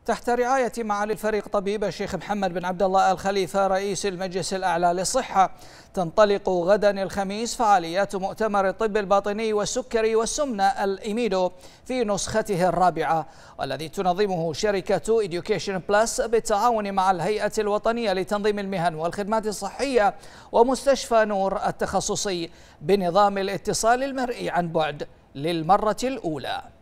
تحت رعاية معالي الفريق طبيب الشيخ محمد بن عبد الله آل خليفة رئيس المجلس الأعلى للصحة، تنطلق غدا الخميس فعاليات مؤتمر الطب الباطني والسكري والسمنة الإيميدو في نسخته الرابعة، والذي تنظمه شركة إديوكيشن بلس بالتعاون مع الهيئة الوطنية لتنظيم المهن والخدمات الصحية ومستشفى نور التخصصي بنظام الاتصال المرئي عن بعد للمرة الأولى.